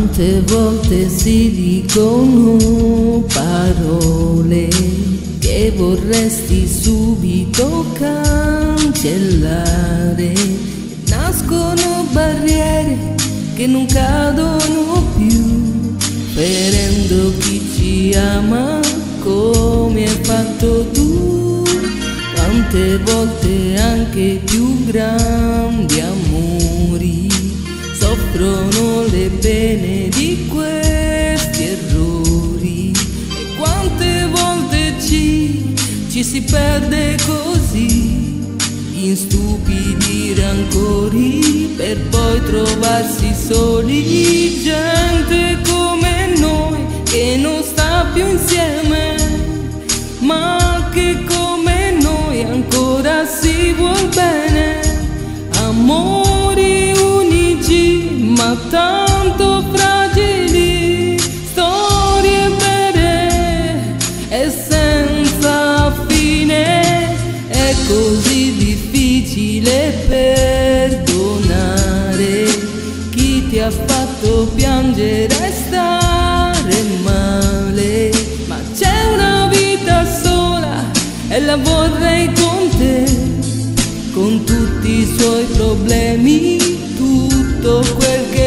Quante volte si dicono parole che vorresti subito cancellare, nascono barriere che non cadono più, ferendo chi ci ama come hai fatto tu. Quante volte anche più grandi amori soffrono le pene di questi errori, e quante volte ci si perde così in stupidi rancori, per poi trovarsi soli. Gente come noi che non sta più insieme, ma che come noi ancora si vuol bene. Amori unici ma tanto fragili, storie vere e senza fine. È così difficile perdonare chi ti ha fatto piangere e stare male, ma c'è una vita sola e la vorrei con te, con tutti i suoi problemi, tutto quel che